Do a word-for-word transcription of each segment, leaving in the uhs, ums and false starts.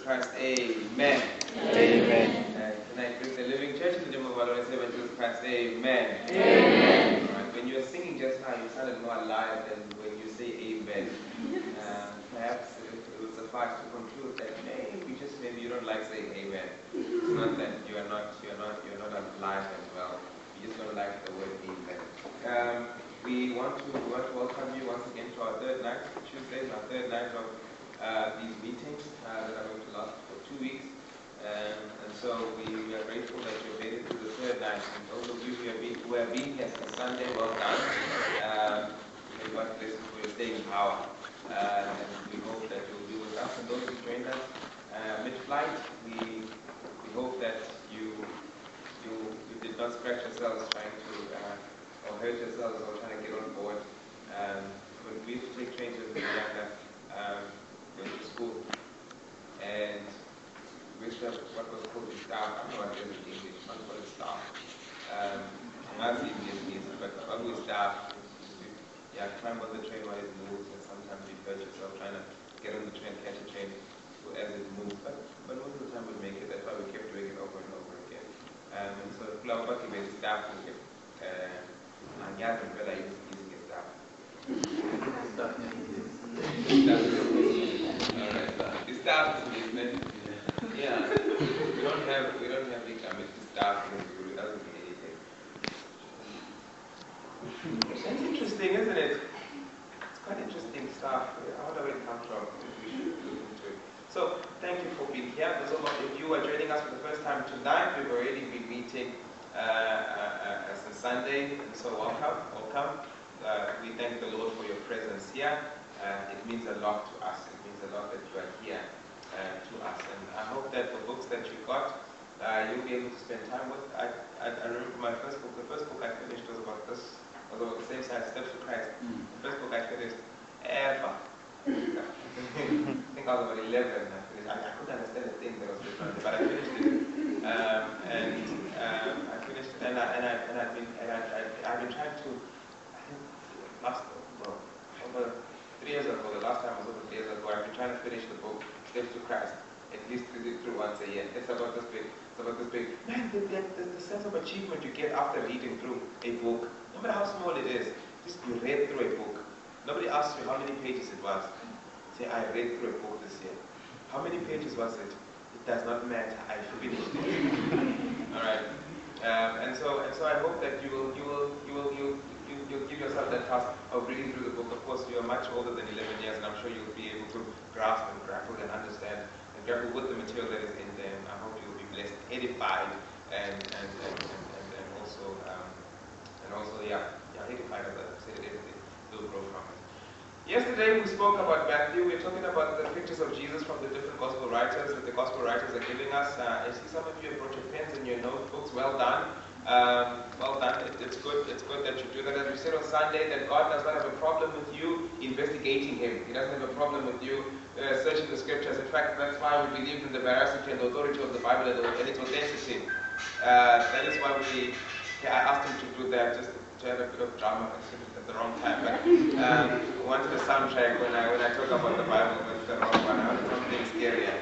Jesus Christ. Amen. Amen. And can I greet the living church in the name of our Lord and Savior Jesus Christ? Amen. Amen. All right. When you were singing just now, you sounded more alive than when you say amen. Uh, perhaps it, it would suffice to conclude that maybe, just maybe, you don't like saying amen. It's not that you are not, you are not, you are not alive and well. You just don't like the word amen. Um, we want to we want to welcome you once again to our third night, Tuesdays, our third night of uh, these meetings uh, that are going to last for two weeks. Um, and so we, we are grateful that you made it to the third night. And those of you who have been, who have been here since Sunday, well done. Um, may God bless you for your staying power. Uh, and we hope that you will be with us. And those who joined us uh, mid-flight, we we hope that you you you did not scratch yourselves trying to uh, or hurt yourselves or trying to get on board. Um, when we used to take trains when we were younger, um, going to school, and we used to have what was called the staff. I don't know what it is in English. One called it staff. Um, I'm not Indian, but always staff. Yeah, climb on the train while it moves, and sometimes you hurt yourself trying to get on the train, catch a train as it moves. But but most of the time we make it. That's why we kept doing it over and over again. Um, and so Kulawapati made staff and kept and Yaz and Bella using his staff. Alright. The staff is business. Yeah. We don't have we don't have income, it's the staff in the guru, it doesn't mean anything. It's interesting, isn't it? It's quite interesting stuff. How do it come from? We should look into it. So, thank you for being here. Those of you who are joining us for the first time tonight, we've already been meeting uh, uh, uh, since Sunday, and so welcome, welcome. Uh, we thank the Lord for your presence here. Uh, it means a lot to us. It means a lot that you are here uh, to us. And I hope that the books that you got, uh, you'll be able to spend time with. I, I, I remember my first book, the first book I finished was about this. Was about the same size, Steps to Christ. Mm. The first book I finished ever. I think I was about eleven. I finished. I, I couldn't understand a thing that was written, but I finished it. Um, and um, I finished it, and I and I and I've been and I, I I've been trying to. I think last well, over three years ago. The last time was over three years ago. I've been trying to finish the book Steps to Christ. At least read it through once a year. It's about this big. It's about this big. Man, the, the, the, the sense of achievement you get after reading through a book. No matter how small it is, just you read through a book. Nobody asks you how many pages it was. Say, I read through a book this year. How many pages was it? It does not matter. I finished it. All right. Um, and so, and so, I hope that you will, you will, you will, you, you, you'll give yourself that task of reading through the book. Of course, you are much older than eleven years, and I'm sure you'll be able to grasp and grapple and understand and grapple with the material that is in there. And I hope you will be blessed, edified, and and and and, and, and also. Um, And also, yeah, yeah, eighty-five of that, say it will grow from it. Yesterday we spoke about Matthew. We were talking about the pictures of Jesus from the different gospel writers that the gospel writers are giving us. Uh, I see some of you have brought your pens and your notebooks. Well done. Um, well done. It, it's good. It's good that you do that. As we said on Sunday, that God does not have a problem with you investigating Him. He doesn't have a problem with you uh, searching the scriptures. In fact, that's why we believe in the veracity and the authority of the Bible and, the, and its authenticity. Uh, that is why we. Yeah, I asked him to do that just to have a bit of drama at the wrong time. But um, I wanted a soundtrack when I when I talk about the Bible, but the wrong one. I wanted something scarier.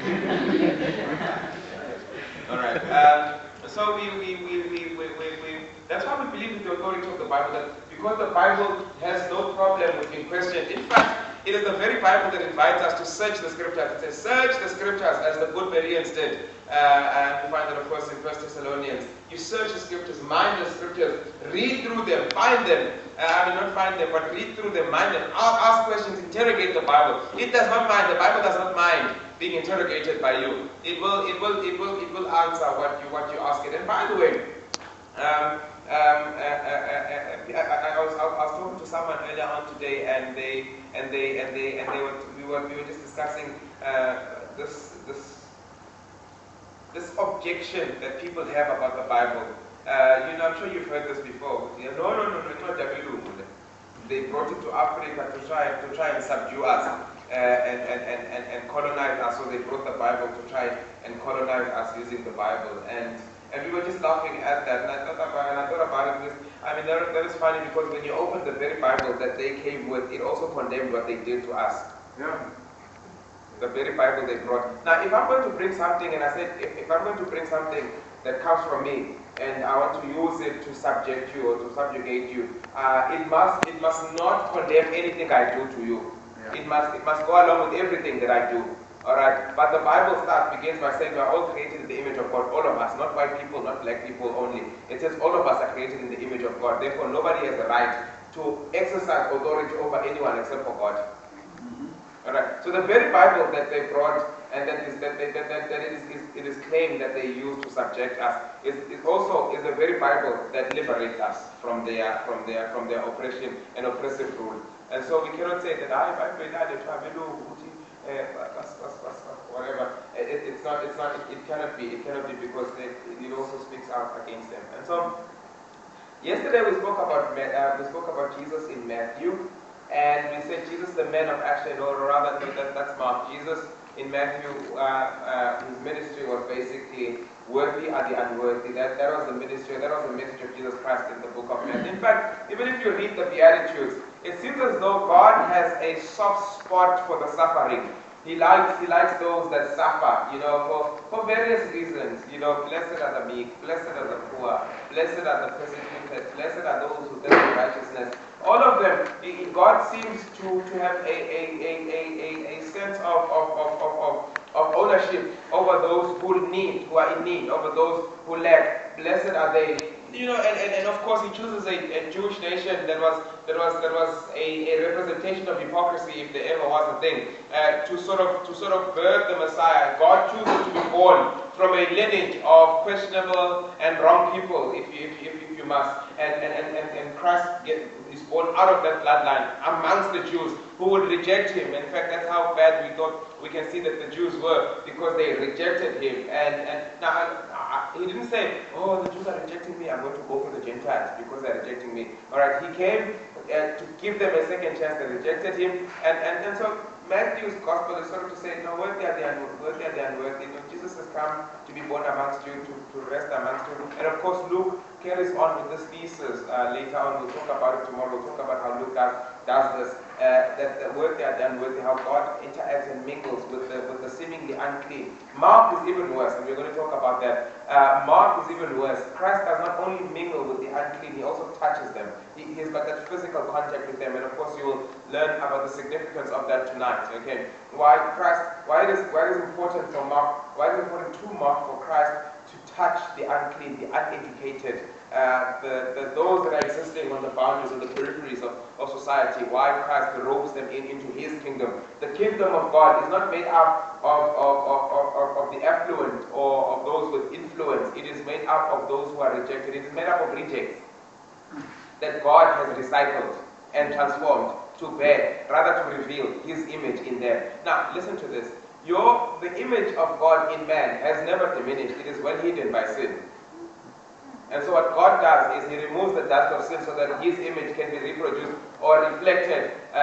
All right. Um, so we we, we, we, we, we we that's why we believe in the authority of the Bible. That because the Bible has no problem with being questioned. In fact, it is the very Bible that invites us to search the scriptures. It says, search the scriptures, as the good Bereans did. Uh, and we find that, of course, in First Thessalonians. You search the scriptures, mind the scriptures, read through them, find them. Uh, I mean, not find them, but read through them, mind them, ask questions, interrogate the Bible. It does not mind, the Bible does not mind being interrogated by you. It will, it will, it will, it will answer what you, what you ask it. And by the way, um, Um, uh, uh, uh, uh, I, I, was, I was talking to someone earlier on today, and they and they and they and they were we were we were just discussing uh, this this this objection that people have about the Bible. Uh, you know, I'm sure you've heard this before. You know, no, no, no, no, it's not Jabilu. They brought it to Africa to try to try and subdue us uh, and, and, and, and, and colonize us. So they brought the Bible to try and colonize us using the Bible. And And we were just laughing at that, and I thought about, and I thought about it. Because, I mean, that, that is funny because when you open the very Bible that they came with, it also condemned what they did to us. Yeah. the very Bible they brought. Now, if I'm going to bring something, and I said, if, if I'm going to bring something that comes from me, and I want to use it to subject you or to subjugate you, uh, it must it must not condemn anything I do to you. Yeah. It must it must go along with everything that I do. All right. But the Bible starts begins by saying we are all created in the image of God, all of us, not white people, not black people only. It says all of us are created in the image of God. Therefore, nobody has the right to exercise authority over anyone except for God. All right. So the very Bible that they brought and that is that, they, that, that, that it, is, is, it is claimed that they use to subject us is, is also is the very Bible that liberates us from their from their from their oppression and oppressive rule. And so we cannot say that I whatever. It, it's not it's not it, it cannot be it cannot be because they, it also speaks out against them. And so yesterday we spoke about uh, we spoke about Jesus in Matthew. And we said Jesus, the man of action, or rather, that, that's Mark. Jesus in Matthew, uh, uh, his ministry was basically worthy are the unworthy. That, that was the ministry, that was the message of Jesus Christ in the book of Matthew. In fact, even if you read the Beatitudes, it seems as though God has a soft spot for the suffering. He likes, he likes those that suffer, you know, for, for various reasons. You know, blessed are the meek, blessed are the poor, blessed are the persecuted, blessed are those who do righteousness. All of them, God seems to, to have a, a, a, a, a sense of, of, of, of, of ownership over those who need, who are in need, over those who lack. Blessed are they. You know, and, and, and of course he chooses a, a Jewish nation that was that was that was a, a representation of hypocrisy, if there ever was a thing, uh, to sort of to sort of birth the Messiah. God chooses to be born from a lineage of questionable and wrong people, if you if, if, if you must, and and, and, and Christ get, is born out of that bloodline amongst the Jews who would reject him. In fact, that's how bad we thought we can see that the Jews were, because they rejected him. And and now. He didn't say, oh, the Jews are rejecting me, I'm going to go for the Gentiles because they're rejecting me. All right, he came uh, to give them a second chance. They rejected him. And, and, and so Matthew's gospel is sort of to say, no, worthy are the unworthy, are the unworthy. You know, Jesus has come to be born amongst you, to, to rest amongst you. And of course, Luke carries on with this thesis uh, later on. We'll talk about it tomorrow. We'll talk about how Luke does, does this. Uh, that the worthy are the unworthy, how God interacts and mingles with the, with the seemingly unclean. Mark is even worse, and we're going to talk about that. Uh, Mark is even worse. Christ does not only mingle with the unclean, he also touches them. He, he's got that physical contact with them, and of course you will learn about the significance of that tonight. Okay, why Christ? Why it is why it is important for Mark? Why it is important to Mark for Christ to touch the unclean, the uneducated, uh, the, the those that are existing on the boundaries and the peripheries of, of society. Why Christ ropes them in into his kingdom. The kingdom of God is not made up of, of, of, of, of the affluent or of those with influence. It is made up of those who are rejected. It is made up of rejects that God has recycled and transformed to bear, rather to reveal his image in them. Now, listen to this. Your, the image of God in man has never diminished. It is well hidden by sin. And so what God does is he removes the dust of sin so that his image can be reproduced or reflected uh, uh,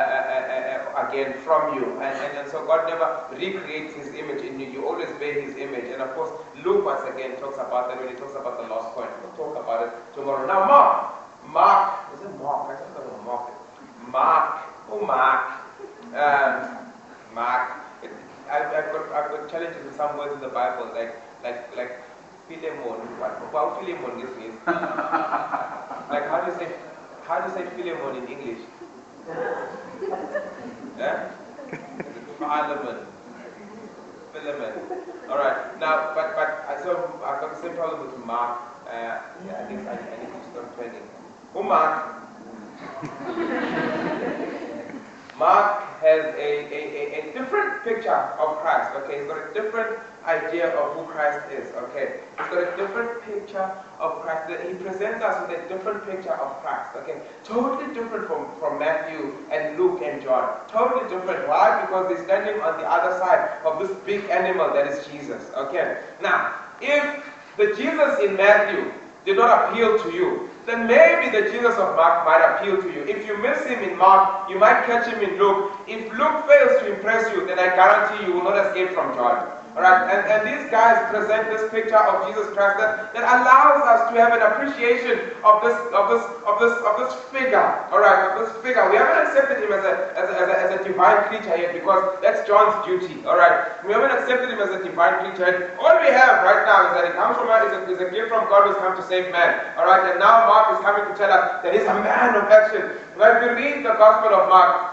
uh, uh, again from you. And, and, and so God never recreates his image in you. You always bear his image. And of course, Luke once again talks about that when he talks about the lost coin. We'll talk about it tomorrow. Now, Mark. Mark. Is it Mark? I don't know Mark. Mark. Oh, Mark. Um, Mark. It, I, I've, got, I've got challenges with some words in the Bible, like, like, like, Philemon, what? What Philemon this means? Like, how do you say, how do you say Philemon in English? Yeah? Philemon. Philemon. All right. Now, but but I so I've got the same problem with Mark. Uh, yeah, I think I, I need to stop training. Who Mark? Mark has a, a, a, a different picture of Christ. Okay, he's got a different idea of who Christ is. Okay, he's got a different picture of Christ. He presents us with a different picture of Christ. Okay, totally different from, from Matthew and Luke and John. Totally different. Why? Because they're standing on the other side of this big animal that is Jesus. Okay, now if the Jesus in Matthew did not appeal to you, then maybe the Jesus of Mark might appeal to you. If you miss him in Mark, you might catch him in Luke. If Luke fails to impress you, then I guarantee you will not escape from John. Alright, and, and these guys present this picture of Jesus Christ that, that allows us to have an appreciation of this of this of this of this figure. Alright, of this figure. We haven't accepted him as a as a, as a as a divine creature yet because that's John's duty. Alright. We haven't accepted him as a divine creature yet. All we have right now is that he comes from us, is a, is a gift from God who's come to save man. Alright, and now Mark is coming to tell us that he's a man of action. Now if you read the Gospel of Mark,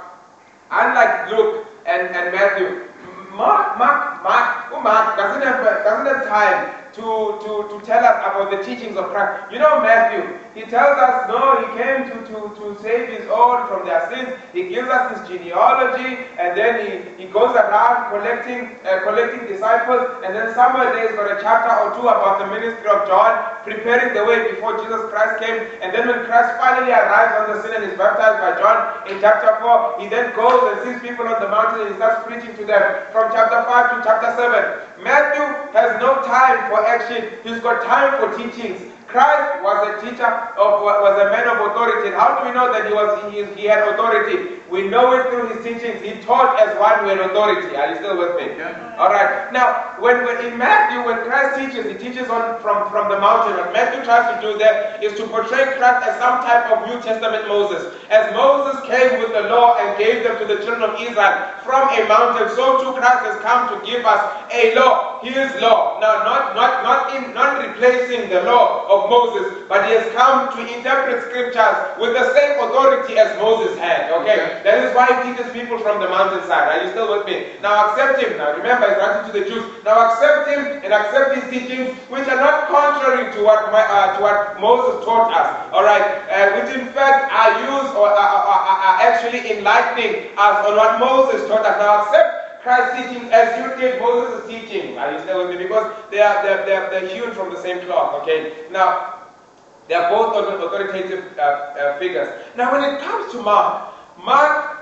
unlike Luke and, and Matthew, Mark, Mark, Mark, oh Mark doesn't have, doesn't have time to, to, to tell us about the teachings of Christ. You know Matthew, he tells us, no, he came to, to, to save his own from their sins. He gives us his genealogy, and then he, he goes around collecting, uh, collecting disciples, and then somewhere there's got a chapter or two about the ministry of John, preparing the way before Jesus Christ came, and then when Christ finally arrives on the scene and is baptized by John in chapter four, he then goes and sees people on the mountain and he starts preaching to them from chapter five to chapter seven. Matthew has no time for action, he's got time for teachings. Christ was a teacher, of, was a man of authority. And how do we know that he was he, he had authority? We know it through his teachings. He taught as one with authority. Are you still with me? Yeah. All right. Now, when, when in Matthew, when Christ teaches, he teaches on from, from the mountain. What Matthew tries to do there is to portray Christ as some type of New Testament Moses. As Moses came with the law and gave them to the children of Israel from a mountain, so too Christ has come to give us a law, his law. Now, not not not in not replacing the law of Moses, but he has come to interpret scriptures with the same authority as Moses had. Okay, that is why he teaches people from the mountainside. Are you still with me? Now accept him. Now remember, he's writing to the Jews. Now accept him and accept his teachings, which are not contrary to what my, uh, to what Moses taught us. All right, uh, which in fact are used or are, are, are actually enlightening us on what Moses taught us. Now accept Christ's teaching as you did Moses' teaching. Are you still with me? Because they are they're, they're, they're hewn from the same cloth. Okay. Now they are both authoritative uh, uh, figures. Now when it comes to Mark, Mark,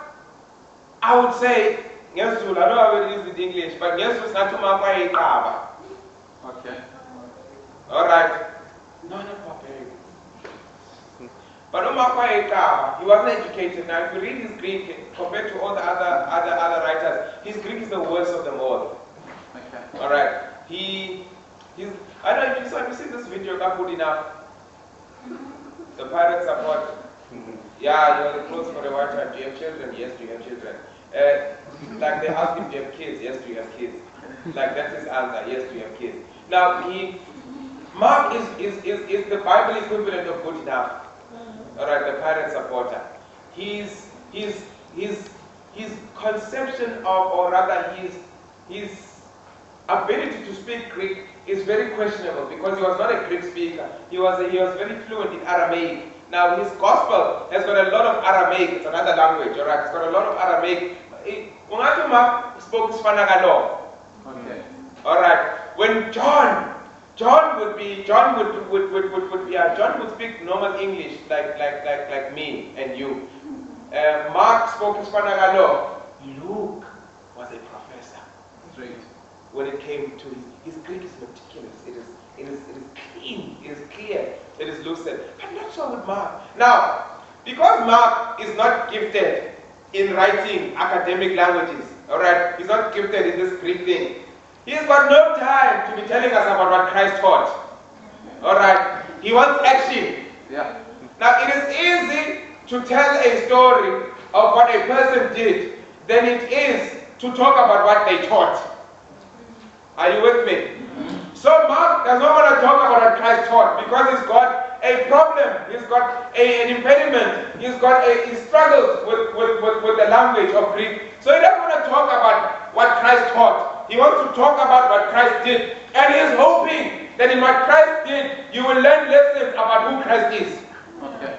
I would say, yes, I don't know how to use it in English, but yes, it's not to Mark. Okay. All right. No, not Mark. But Mark, he wasn't educated. Now, if you read his Greek compared to all the other other other writers, his Greek is the worst of them all. Okay. All right. He, he's. I don't know if you saw. Have you seen this video? Not good enough. The pirates support. Yeah, you are close for a while time. Do you have children? Yes. Do you have children? Uh, like they ask him, do you have kids? Yes. Do you have kids? Like that's his answer. Yes. Do you have kids? Now he, Mark is is is, is the Bible equivalent of good enough. All right, the pirate supporter. His his his his conception of, or rather his his ability to speak Greek is very questionable because he was not a Greek speaker. He was a, he was very fluent in Aramaic. Now his gospel has got a lot of Aramaic. It's another language. All right, it's got a lot of Aramaic. Mark spoke Spanagalo. Okay. All right. When John John would be John would would would would, would yeah John would speak normal English like like like like me and you. Uh, Mark spoke Spanagalo. Luke was a professor. Right. When it came to his, his Greek is meticulous. It is it is it is clean. It is clear. It is lucid. But not so with Mark. Now, because Mark is not gifted in writing academic languages. All right, he's not gifted in this Greek thing. He's got no time to be telling us about what Christ taught. All right. He wants action. Yeah. Now, it is easy to tell a story of what a person did than it is to talk about what they taught. Are you with me? Mm-hmm. So Mark does not want to talk about what Christ taught because he's got a problem. He's got a, an impediment. He's got a he struggles with, with, with, with the language of Greek. So he doesn't want to talk about what Christ taught. He wants to talk about what Christ did. And he is hoping that in what Christ did, you will learn lessons about who Christ is. Okay.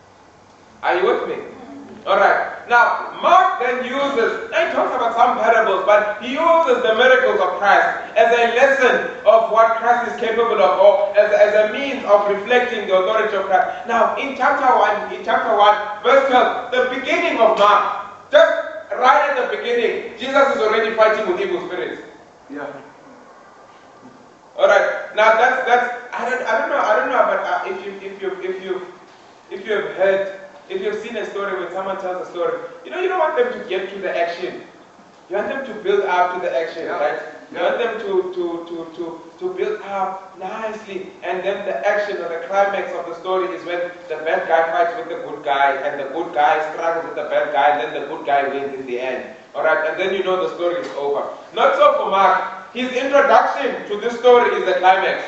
Are you with me? Alright. Now, Mark then uses, he talks about some parables, but he uses the miracles of Christ as a lesson of what Christ is capable of, or as, as a means of reflecting the authority of Christ. Now, in chapter one, in chapter one, verse twelve, the beginning of Mark, just right at the beginning, Jesus is already fighting with evil spirits. Yeah. Alright, now that's, that's I don't, I don't know, I don't know, but uh, if you, if you, if you, if you have heard, if you've seen a story when someone tells a story, you know, you don't want them to get to the action. You want them to build up to the action, yeah. right? You want them to, to, to, to, to build up nicely, and then the action or the climax of the story is when the bad guy fights with the good guy, and the good guy struggles with the bad guy, and then the good guy wins in the end. Alright, and then you know the story is over. Not so for Mark. His introduction to this story is the climax.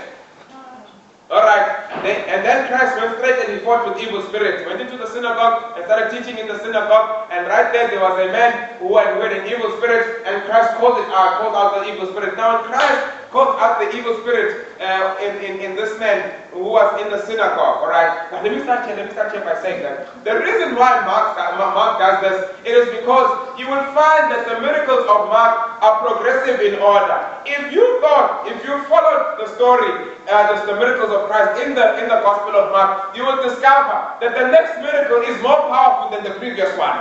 Alright, and then Christ went straight and he fought with evil spirits. Went into the synagogue and started teaching in the synagogue, and right there there was a man who had, who had an evil spirit, and Christ called it out, called out the evil spirit. Now when Christ called out the evil spirit uh, in, in, in this man who was in the synagogue, alright? Now let me start here, let me start here by saying that the reason why Mark, Mark does this, it is because you will find that the miracles of Mark are progressive in order. If you thought, if you followed the story, uh, the, the miracles of Christ in the, in the Gospel of Mark, you will discover that the next miracle is more powerful than the previous one.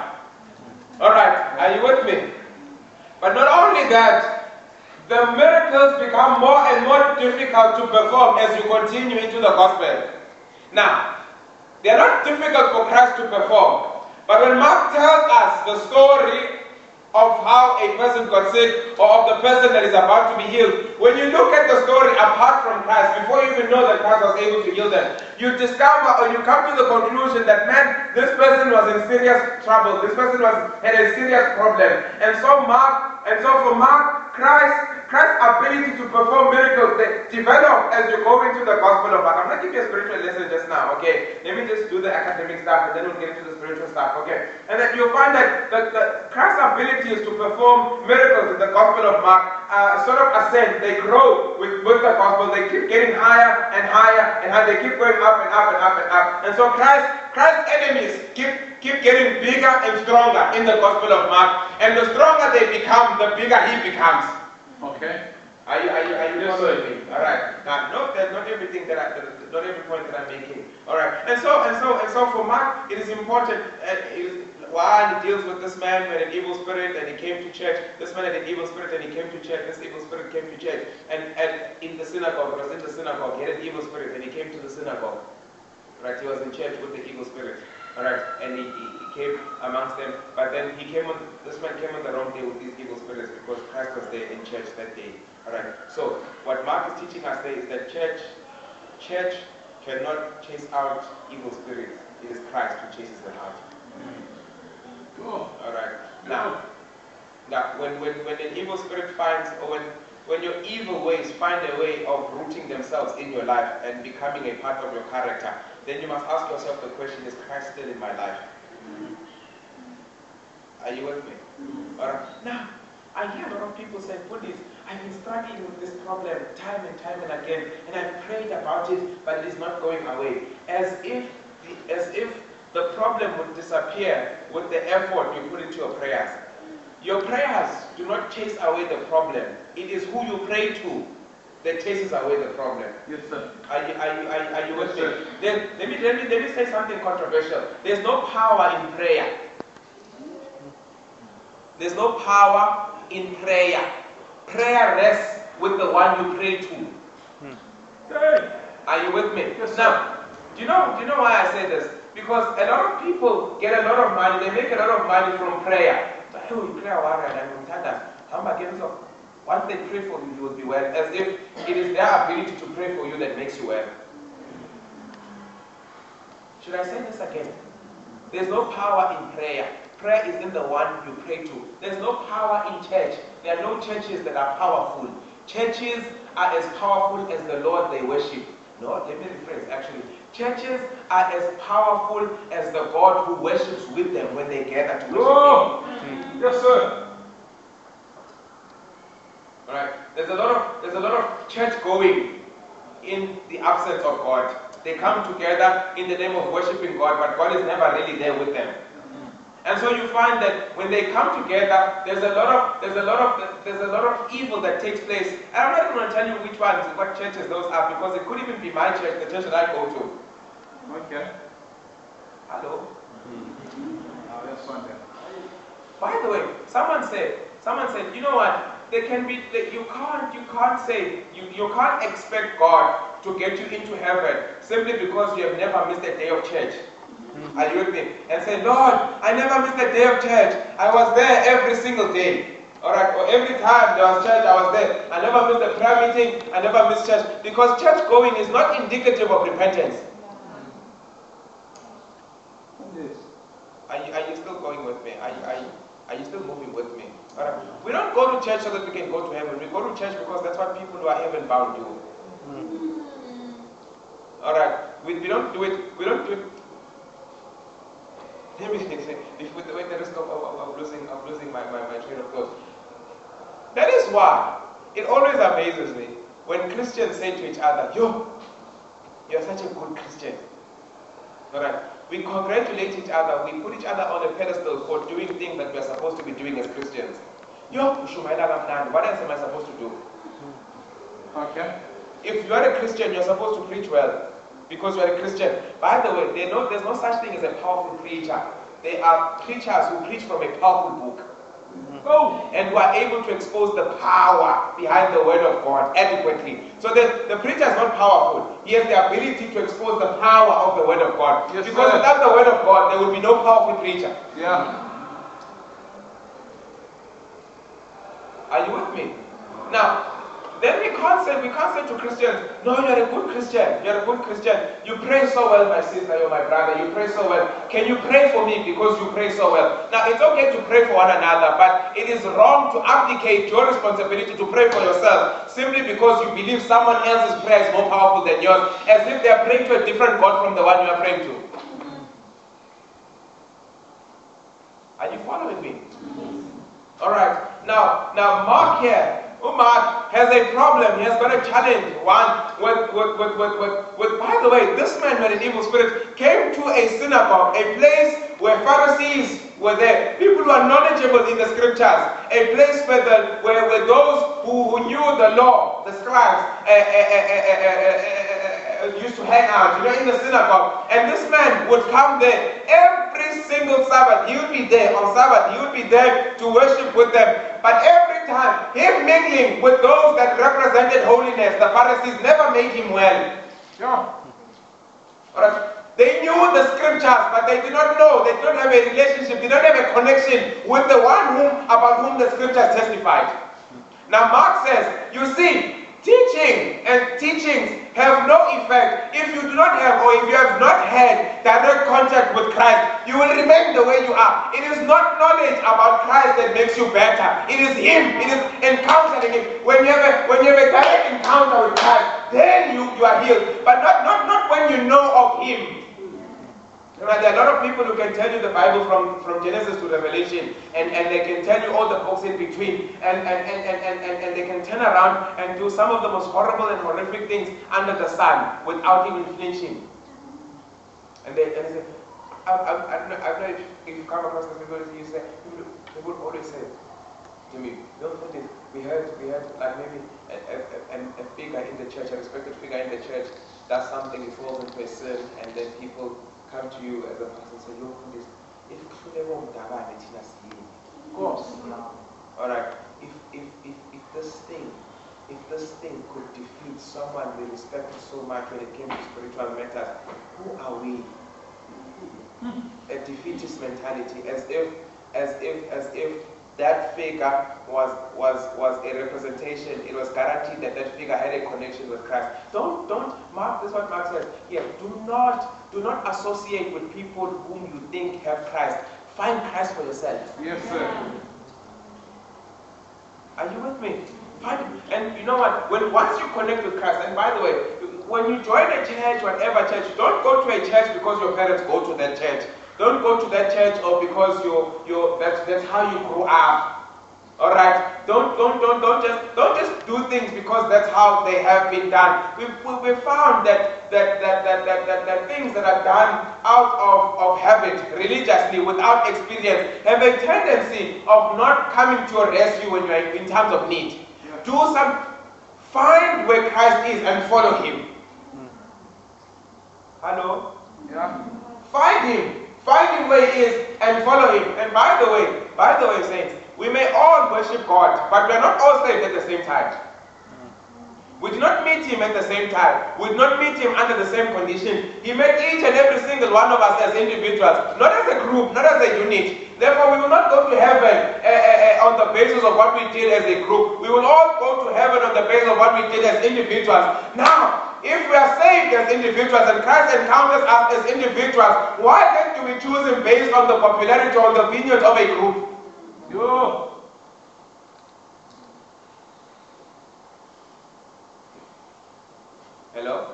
Alright, are you with me? But not only that, the miracles become more and more difficult to perform as you continue into the gospel. Now, they are not difficult for Christ to perform. But when Mark tells us the story of how a person got sick, or of the person that is about to be healed, when you look at the story apart from Christ, before you even know that Christ was able to heal them, you discover or you come to the conclusion that, man, this person was in serious trouble. This person was had a serious problem. And so Mark, and so for Mark, Christ, Christ's ability to perform miracles, they develop as you go into the Gospel of Mark. I'm not giving you a spiritual lesson just now, okay? Let me just do the academic stuff, and then we'll get into the spiritual stuff, okay? And then you'll find that the, the, Christ's ability is to perform miracles in the Gospel of Mark uh, sort of ascend. They grow with, with the Gospel. They keep getting higher and higher and higher. They keep going up and up and up and up. And so Christ, Christ's enemies keep keep getting bigger and stronger in the Gospel of Mark. And the stronger they become, the bigger he becomes. Okay? Are you, are you, are you yes, following me? Alright. Now, note that not everything that I, not every point that I'm making. Alright. And so, and so, and so for Mark, it is important, uh, it is, while he deals with this man who had an evil spirit and he came to church, this man had an evil spirit and he came to church, this evil spirit came to church, and, and in the synagogue, it was in the synagogue, he had an evil spirit and he came to the synagogue. Right, he was in church with the evil spirit. Alright, and he, he, he came amongst them, but then he came on, this man came on the wrong day with these evil spirits because Christ was there in church that day. Alright, so what Mark is teaching us there is that church, church cannot chase out evil spirits. It is Christ who chases them out. Cool. Alright, now, now when, when, when an evil spirit finds, or when, when your evil ways find a way of rooting themselves in your life and becoming a part of your character, then you must ask yourself the question, is Christ still in my life? Mm-hmm. Are you with me? Mm-hmm. Alright. Now, I hear a lot of people say, Buddhists, I've been struggling with this problem time and time and again, and I've prayed about it, but it is not going away. As if the, as if the problem would disappear with the effort you put into your prayers. Your prayers do not chase away the problem. It is who you pray to that chases away the problem. Yes, sir. Are you, are you, are you, are you with me? Then let me, let me let me say something controversial. There's no power in prayer. There's no power in prayer. Prayer rests with the one you pray to. Hmm. Are you with me? Yes, now, do you know do you know why I say this? Because a lot of people get a lot of money, they make a lot of money from prayer. Once they pray for you, you will be well, as if it is their ability to pray for you that makes you well. Should I say this again? There's no power in prayer. Prayer is in the one you pray to. There's no power in church. There are no churches that are powerful. Churches are as powerful as the Lord they worship. No, let me rephrase actually. Churches are as powerful as the God who worships with them when they gather to worship oh. Him. Hmm. Yes, sir. Alright. There's a lot of there's a lot of church going in the absence of God. They come together in the name of worshiping God, but God is never really there with them. And so you find that when they come together, there's a lot of there's a lot of there's a lot of evil that takes place. And I'm not even going to tell you which ones, what churches those are, because it could even be my church, the church that I go to. Okay. Hello. Mm-hmm. Oh, that's fun then. By the way, someone said, someone said, you know what? there can be, you can't, you can't say, you, you can't expect God to get you into heaven simply because you have never missed a day of church. Mm-hmm. Are you with me? And say, Lord, I never missed a day of church. I was there every single day. Alright, or every time there was church, I was there. I never missed a prayer meeting, I never missed church. Because church going is not indicative of repentance. Yes. Are you, are you still going with me? Are you, are, you, are you still moving with me? Alright. We don't go to church so that we can go to heaven. We go to church because that's what people who are heaven bound do. Mm. Alright. We, we don't do it. We don't do it. Let me say, with the way the risk of, of, of losing, of losing my, my, my train of thought. That is why it always amazes me when Christians say to each other, yo, you're such a good Christian. Alright. We congratulate each other, we put each other on a pedestal for doing things that we're supposed to be doing as Christians. Yo, what else am I supposed to do? Okay. If you are a Christian, you're supposed to preach well. Because you're a Christian. By the way, they know there's no such thing as a powerful preacher. They are preachers who preach from a powerful book. Mm-hmm. Oh, and who are able to expose the power behind the word of God adequately. So the, the preacher is not powerful. He has the ability to expose the power of the word of God. Yes, because sir. Without the word of God, there will be no powerful preacher. Yeah. Are you with me? Now, then we can't say, we can't say to Christians, no, you're a good Christian, you're a good Christian. You pray so well, my sister, you're my brother, you pray so well. Can you pray for me because you pray so well? Now, it's okay to pray for one another, but it is wrong to abdicate your responsibility to pray for yourself simply because you believe someone else's prayer is more powerful than yours, as if they're praying to a different God from the one you are praying to. Are you following me? Alright, now, now Mark here, Mark has a problem. He has got a challenge. One, with, with, with, with, with, with, by the way, this man with an evil spirit came to a synagogue, a place where Pharisees were there. People who are knowledgeable in the scriptures. A place where, the, where, where those who, who knew the law, the scribes, uh, uh, uh, uh, uh, uh, used to hang out, you know, in the synagogue. And this man would come there every single Sabbath. He would be there on Sabbath. He would be there to worship with them. But every time, him mingling with those that represented holiness, the Pharisees never made him well. Yeah. Alright. They knew the scriptures, but they did not know. They did not have a relationship. They did not have a connection with the one whom, about whom the scriptures testified. Now Mark says, you see, teaching and teachings have no effect if you do not have, or if you have not had direct contact with Christ. You will remain the way you are. It is not knowledge about Christ that makes you better. It is Him. It is encountering Him. When you have a, when you have a direct encounter with Christ, then you, you are healed. But not, not, not when you know of Him. You know, there are a lot of people who can tell you the Bible from, from Genesis to Revelation, and, and they can tell you all the books in between, and, and, and, and, and, and, and they can turn around and do some of the most horrible and horrific things under the sun without even flinching. And they, and they say, I, I, I don't know, I don't know if, if you come across this people, you say, they would always say to me, don't put it, we heard, we heard like maybe a, a, a, a figure in the church, a respected figure in the church, does something, it falls into a sin, and then people come to you as a pastor and say, look, this, if of course. Alright, if, if, if, if this thing, if this thing could defeat someone we respected so much when it came to spiritual matters, who are we? A defeatist mentality, as if, as if, as if that figure was, was, was a representation. It was guaranteed that that figure had a connection with Christ. Don't, don't, Mark, this is what Mark says here. Do not, do not associate with people whom you think have Christ. Find Christ for yourself. Yes, sir. Are you with me? Find, and you know what? When once you connect with Christ, and by the way, when you join a church, whatever church, don't go to a church because your parents go to that church. Don't go to that church or because you you that's that's how you grew up. All right. Don't don't don't don't just don't just do things because that's how they have been done. We we, we found that that that, that that that that things that are done out of of habit religiously without experience have a tendency of not coming to your rescue when you are in times of need. Yeah. Do some find where Christ is and follow Him. Mm. Hello. Yeah. Find Him. Find Him where He is and follow Him. And by the way, by the way, saints, We may all worship God, but we are not all saved at the same time. We did not meet him at the same time. We did not meet him under the same condition. He met each and every single one of us as individuals, not as a group, not as a unit. Therefore, we will not go to heaven uh, uh, uh, on the basis of what we did as a group. We will all go to heaven on the basis of what we did as individuals. Now, if we are saved as individuals and Christ encounters us as individuals, why then do we choose him based on the popularity or the opinions of a group? Yo. Hello?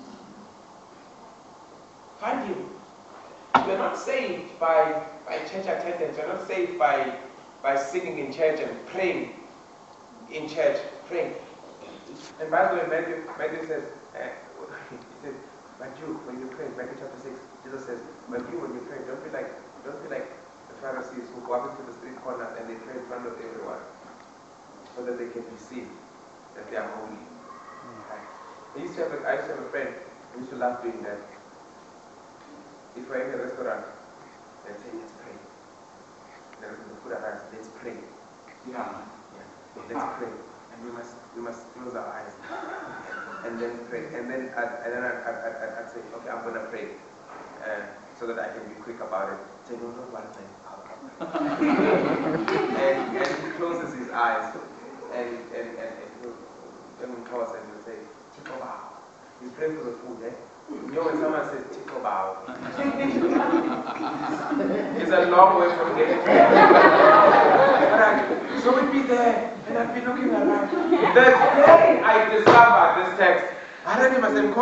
Find him. You're not saved by, by church attendance. You're not saved by, by singing in church and praying in church. Praying. And by the way, Matthew, Matthew says, uh, he says, but you, when you pray, Matthew chapter six, Jesus says, but you, when you pray, don't be like, don't be like the Pharisees who go up into the street corners and they pray in front of everyone so that they can be seen that they are holy. I used to have a, I used to have a friend who used to love doing that. If we're in a restaurant, they'd say, let's pray. Then the food arrives, let's pray. Yeah. Yeah. Let's pray. And we must we must close our eyes. And then pray. And then I'd, and then I'd, I'd, I'd, I'd say, okay, I'm gonna pray. Uh, so that I can be quick about it. Say, no, no, one thing. and, and he closes his eyes. And and, and, and he'll, then he'll close and he'll say, Tico bow. He's praying for the food, eh? You know when someone says Tico bow, it's a long way from getting there. Right. So we'd be there, and I'd be looking around. The day I discovered this text, I don't even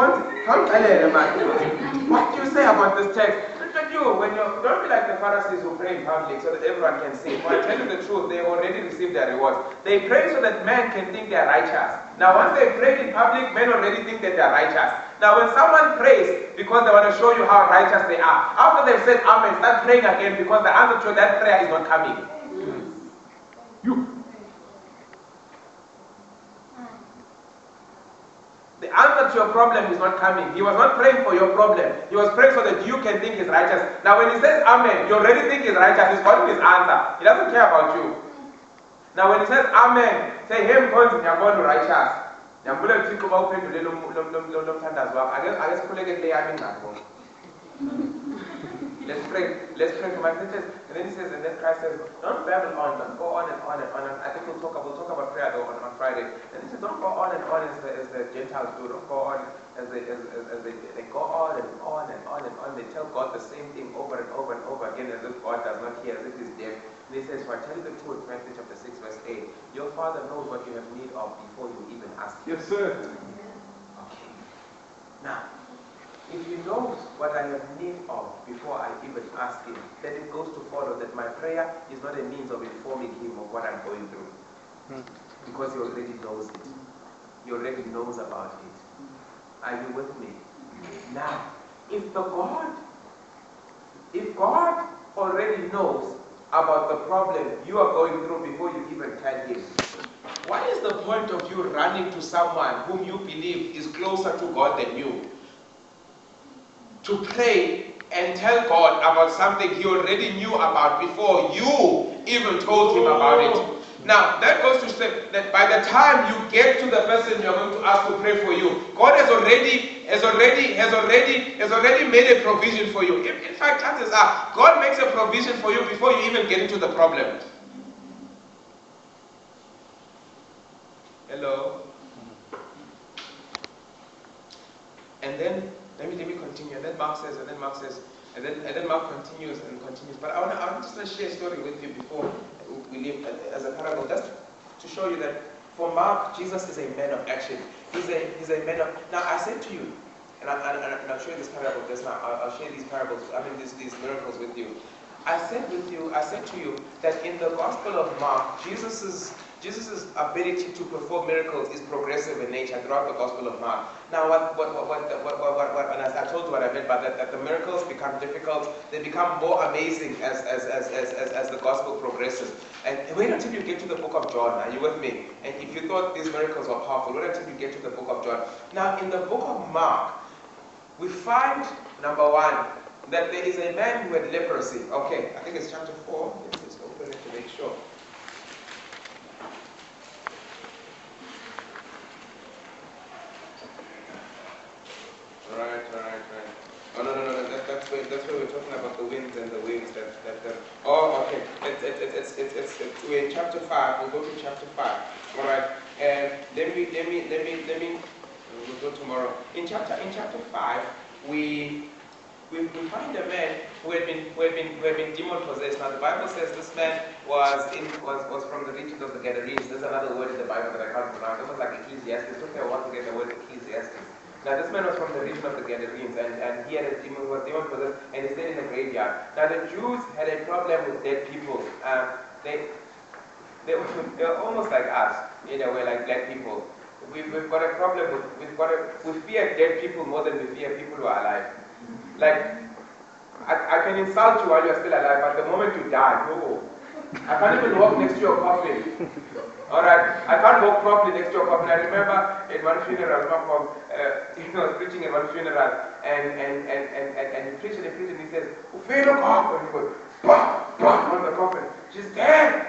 say, what do you say about this text? You, when you don't be like the Pharisees who pray in public so that everyone can see. For I tell you the truth, they already received their rewards. They pray so that man can think they are righteous. Now, once they pray in public, men already think that they are righteous. Now, when someone prays because they want to show you how righteous they are, after they've said amen, start praying again because the answer to that prayer is not coming. You. The answer to your problem is not coming. He was not praying for your problem. He was praying so that you can think he's righteous. Now when he says amen, you already think he's righteous. He's got his answer. He doesn't care about you. Now when he says amen, say him going to Nyambono righteous. Nyambono think about praying to the Lom Tandas work. I guess I guess colleague lay amen. Let's pray. Let's pray for my sisters. And then he says, and then Christ says, don't babble on, don't go on and on and on. And I think we'll talk, we'll talk about prayer though on, on Friday. And he says, don't go on and on as the, as the Gentiles do. Don't go on as they, as, as, as they, they go on and on and on and on. They tell God the same thing over and over and over again as if God does not hear, as if he's deaf. And he says, for I tell you the truth, Matthew chapter six, verse eight, your Father knows what you have need of before you even ask him. Yes, sir. Okay. Now, if he knows what I have need of before I even ask him, then it goes to follow that my prayer is not a means of informing him of what I'm going through. Hmm. Because he already knows it. He already knows about it. Are you with me? Now, if the God, if God already knows about the problem you are going through before you even tell him, what is the point of you running to someone whom you believe is closer to God than you? To pray and tell God about something he already knew about before you even told him about it. Now, that goes to say that by the time you get to the person you're going to ask to pray for you, God has already, has already, has already, has already made a provision for you. In, in fact, chances are, God makes a provision for you before you even get into the problem. Hello? And then Let me, let me continue. And then Mark says, and then Mark says, and then, and then Mark continues and continues. But I want to I want to share a story with you before we leave as a parable, just to show you that for Mark, Jesus is a man of action. He's a, he's a man of... Now, I said to you, and, I, and, and I'll show you this parable just now. I'll, I'll share these parables, I mean these, these miracles with you. I said with you, I said to you that in the Gospel of Mark, Jesus's Jesus' ability to perform miracles is progressive in nature throughout the Gospel of Mark. Now, what, what, what, what, what, what, what, what and I told you what I meant by that, that the miracles become difficult, they become more amazing as, as, as, as, as, as the Gospel progresses. And wait until you get to the book of John. Are you with me? And if you thought these miracles were powerful, wait until you get to the book of John. Now, in the book of Mark, we find, number one, that there is a man who had leprosy. Okay, I think it's chapter four. Let's just open it to make sure. it's, it's, it's, it's, it's, it's, we're in chapter five. We'll go to chapter five. All right. And let me, let me, let me, let me, we'll go tomorrow. In chapter, in chapter five, we, we, we find a man who had been, who had been, who had been demon possessed. Now the Bible says this man was in, was, was from the region of the Gadarenes. There's another word in the Bible that I can't pronounce. It was like Ecclesiastes. It took me a while to get the word Ecclesiastes. Now this man was from the region of the Gadarenes, and, and he had a demon, was demon possessed, and he stayed in the graveyard. Now the Jews had a problem with dead people. Um, they, they, they were almost like us, in a way, like black people. We, we've got a problem with, we've got a, we fear dead people more than we fear people who are alive. Like, I, I can insult you while you're still alive, but the moment you die, no. I can't even walk next to your coffin. Alright, I can't walk properly next to your coffin. I remember in one funeral, uh, he was preaching in one funeral, and, and, and, and, and, and he preached and he preached and he says, Ufelo Koko, and he goes, bah, bah, on the coffin. She's dead.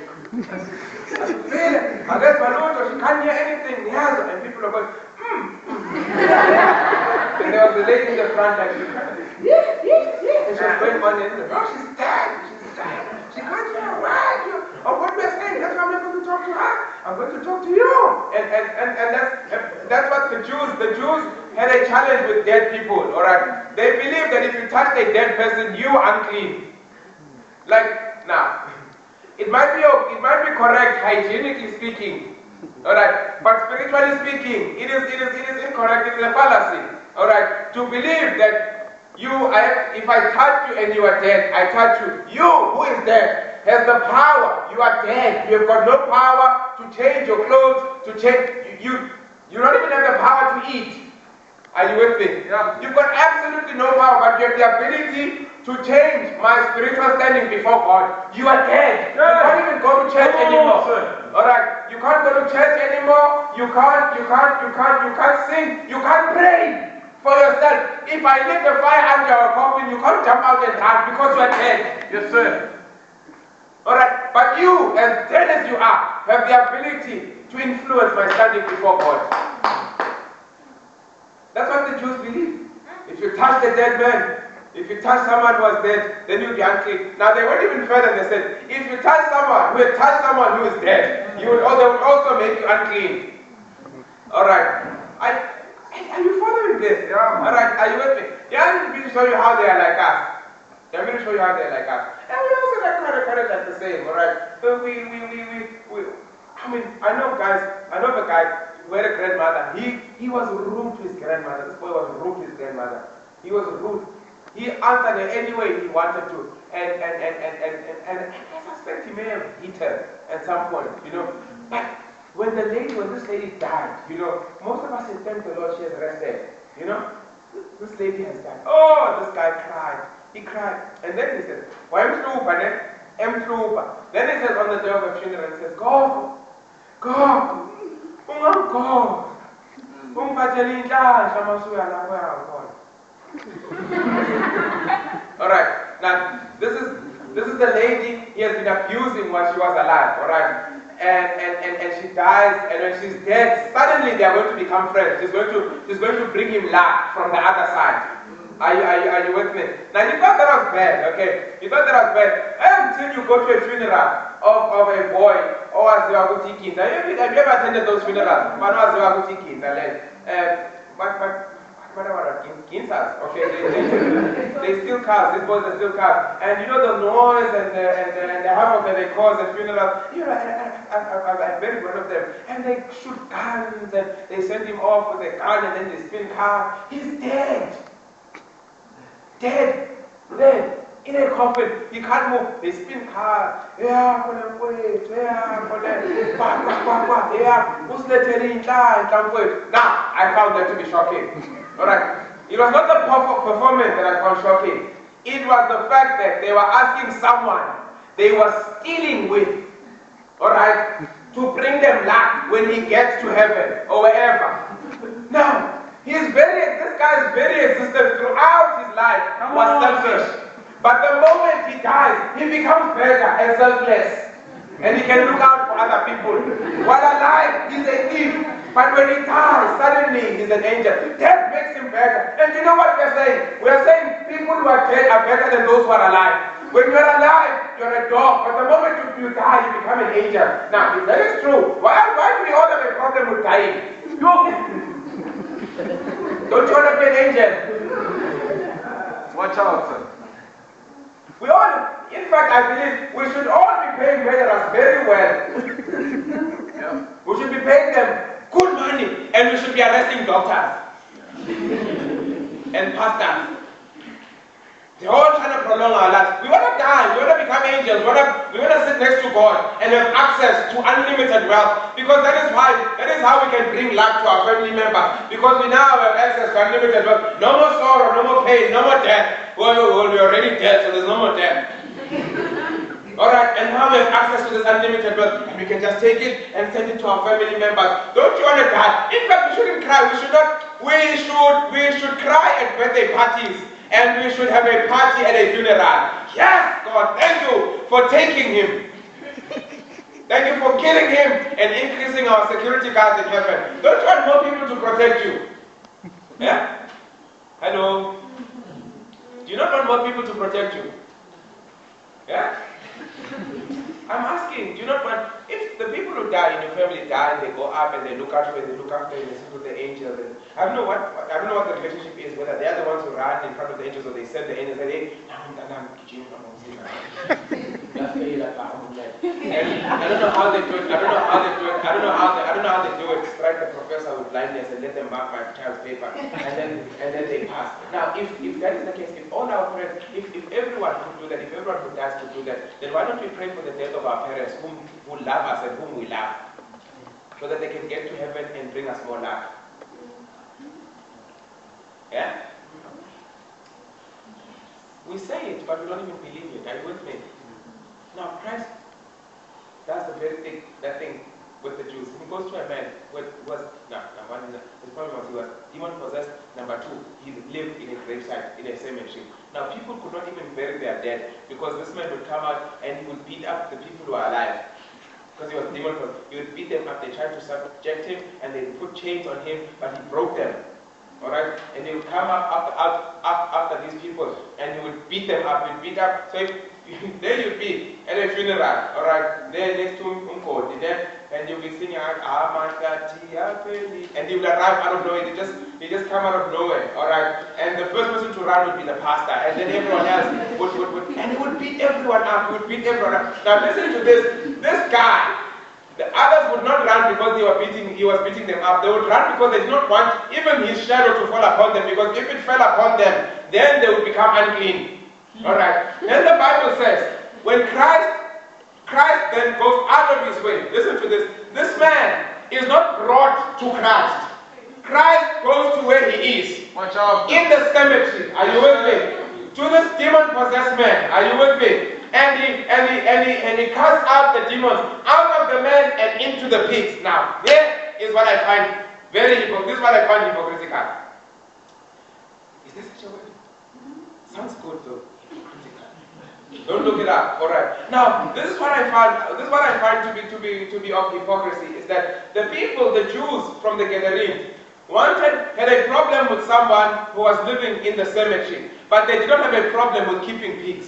I guess my daughter, she can't hear anything. Yes. And people are going, hmm. And there was a lady in the front, like, yeah, yeah, yeah. And she was going on in the, oh, she's dead. She's dead. She can't hear a word. Oh, what we're saying, that's why I'm not going to talk to her. I'm going to talk to you. And, and, and, and that's, that's what the Jews, the Jews had a challenge with dead people, all right? They believe that if you touch a dead person, you are unclean. Like, now, it might be, it might be correct, hygienically speaking, all right? But spiritually speaking, it is, it is, it is incorrect, it is a fallacy, all right? To believe that you, I, if I touch you and you are dead, I touch you, you, who is dead, has the power. You are dead. You have got no power to change your clothes, to change, you, you, you don't even have the power to eat. Are you with me? Yeah. You've got absolutely no power, but you have the ability to change my spiritual standing before God. You are dead. Yeah. You can't even go to church oh, anymore. Sir. All right. You can't go to church anymore. You can't, you can't, you can't, you can't sing. You can't pray for yourself. If I lit the fire under your coffin, you can't jump out and dance because you are dead. Yes, sir. Alright, but you, as dead as you are, have the ability to influence my standing before God. That's what the Jews believe. If you touch the dead man, if you touch someone who was dead, then you'll be unclean. Now they went even further and they said, if you touch someone who had touched someone who is dead, you would, they would also make you unclean. Alright. Are you following this? Yeah. Alright, are you with me? Yeah, I'm going to show you how they are like us. I'm going to show you how they're like us. And we also like kind of, kind of like the same, alright? But we, we, we, we, we, I mean, I know guys, I know the guy who had a grandmother. He, he was rude to his grandmother. This boy was rude to his grandmother. He was rude. He answered her any way he wanted to. And, and, and, and, and, and, and, and I suspect he may have hit her at some point, you know. But when the lady, when this lady died, you know, most of us say, thank the Lord, she has rested, you know. This lady has died. Oh, this guy cried. He cried. And then he said, why am I am Then he says on the day of the funeral, he says, God, God, oh God, alright, now this is this is the lady he has been abusing while she was alive, alright? And, and, and, and she dies, and when she's dead, suddenly they are going to become friends. She's going to she's going to bring him luck from the other side. Are you, are, you, are you with me? Now you thought that was bad, okay? You thought that was bad until you go to a funeral of, of a boy or a Ziwaguti Now have you, have you ever attended those funerals? But but but whatever Kinsas, okay? They, they, they still cars, these boys are still cars. And you know the noise and the and the, and the havoc that they cause at funerals. You know, I, I, I, I'm very proud of them. And they shoot guns and they send him off with a gun and then they spin cars. He's dead. Dead, dead, in a coffin. He can't move. They spin cars. Yeah, wait, yeah, yeah. Who's letting in Now, I found that to be shocking. Alright. It was not the performance that I found shocking. It was the fact that they were asking someone they were stealing with, alright, to bring them luck when he gets to heaven or wherever. Now, he is very, this guy's very existence throughout his life was selfish. But the moment he dies, he becomes better and selfless. And he can look out for other people. While alive, he's a thief. But when he dies, suddenly he's an angel. Death makes him better. And you know what we're saying? We're saying people who are dead are better than those who are alive. When you're alive, you're a dog, but the moment you, you die, you become an angel. Now, if that is true, why, why do we all have a problem with dying? You, don't you want to be an angel? Watch out, sir. We all, in fact, I believe we should all be paying veterans very well. Yeah. We should be paying them good money, and we should be arresting doctors and pastors. They're all trying to prolong our lives. We want to die. We want to become angels. We want to, we want to sit next to God and have access to unlimited wealth. Because that is why, that is how we can bring luck to our family members. Because we now have access to unlimited wealth. No more sorrow, no more pain, no more death. Well, well, we're already dead, so there's no more death. Alright, and now we have access to this unlimited wealth. And we can just take it and send it to our family members. Don't you want to die? In fact, we shouldn't cry. We should not, we should, we should cry at birthday parties. And we should have a party at a funeral. Yes, God, thank you for taking him. Thank you for killing him and increasing our security guards in heaven. Don't you want more people to protect you? Yeah? Hello? Do you not want more people to protect you? Yeah? I'm asking, do you not want, if the people who die in your family die and they go up and they look after you, they look after you, they sit with the angels, and I don't know what I don't know what the relationship is, whether they are the ones who run in front of the angels or they send the angels and say, hey, and I don't know how they do it, I don't know how they do it, I don't know how they I don't know how they do it, strike the professor with blindness and let them mark my child's paper and then and then they pass. Now if, if that is the case, if all our parents, if, if everyone could do that, if everyone who dies could do that, then why don't we pray for the death of our parents whom who love us and whom we love, so that they can get to heaven and bring us more love. Yeah? We say it, but we don't even believe it. Are you with me? Now Christ does the very thing, that thing with the Jews. He goes to a man who was, no, no, one, his problem was he was demon possessed. Number two, he lived in a gravesite, in a cemetery. Now people could not even bury their dead because this man would come out and he would beat up the people who are alive. Because he was demon possessed. He would beat them up, they tried to subject him and they would put chains on him, but he broke them. Alright? And he would come up after, up, up after these people and he would beat them up, he would beat up. So if, there you'd be at a funeral, alright, there next to Umkoti, there, and you'll be singing, and he would arrive out of nowhere, he just he just come out of nowhere, alright, and the first person to run would be the pastor, and then everyone else would, would, would and he would beat everyone up, he would beat everyone up. Now listen to this, this guy, the others would not run because they were beating, he was beating them up, they would run because they did not want even his shadow to fall upon them, because if it fell upon them, then they would become unclean. Alright, then the Bible says, when Christ, Christ then goes out of his way, listen to this, this man is not brought to Christ. Christ goes to where he is. Watch out. In the cemetery, are you with me? To this demon-possessed man, are you with me? And he, and he, and he, and he casts out the demons out of the man and into the pigs. Now, there is what I find very hypocritical. This is what I find hypocritical. Is there such a word? Sounds good though. Don't look it up. All right. Now, this is what I find. This is what I find to be to be to be of hypocrisy is that the people, the Jews from the Gadarenes, wanted had a problem with someone who was living in the cemetery, but they did not have a problem with keeping pigs.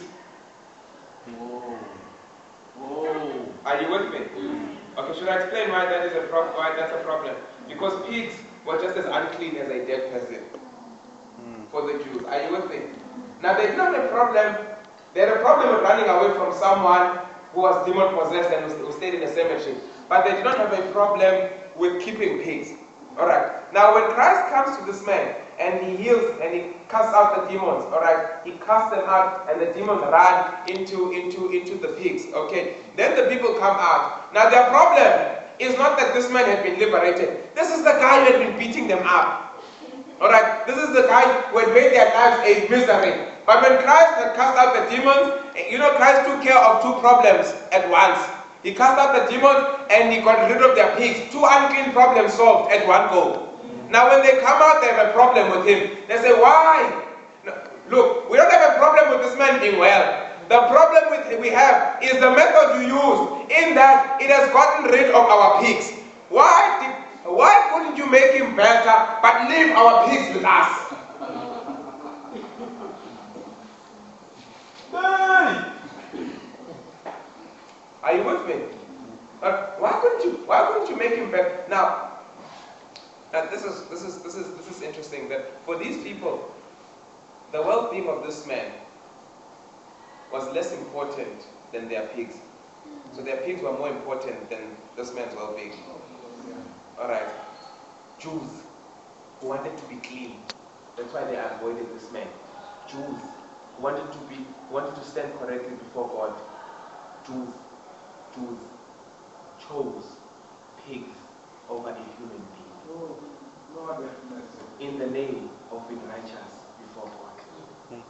Whoa. Whoa. Are you with me? Okay. Should I explain why that is a pro why that's a problem? Because pigs were just as unclean as a dead person for the Jews. Are you with me? Now they did not have a problem. They had a problem with running away from someone who was demon possessed and who stayed in a cemetery. But they did not have a problem with keeping pigs. Alright. Now when Christ comes to this man and he heals and he casts out the demons, alright, he casts them out and the demons run into, into, into the pigs. Okay. Then the people come out. Now their problem is not that this man had been liberated. This is the guy who had been beating them up. Alright. This is the guy who had made their lives a misery. But when Christ had cast out the demons, you know, Christ took care of two problems at once. He cast out the demons and he got rid of their pigs. Two unclean problems solved at one go. Now when they come out, they have a problem with him. They say, why? No, look, we don't have a problem with this man being well. The problem with we have is the method you use, in that it has gotten rid of our pigs. Why, did, why couldn't you make him better, but leave our pigs with us? Hey! Are you with me? Uh, why couldn't you? Why couldn't you make him better? Now, uh, this is this is this is this is interesting. That for these people, the well-being of this man was less important than their pigs. So their pigs were more important than this man's well-being. All right. Jews who wanted to be clean. That's why they avoided this man. Jews who wanted to be, wanted to stand correctly before God. Jews, Jews chose pigs over a human being. Oh, Lord have mercy. In the name of being righteous before God. Hmm.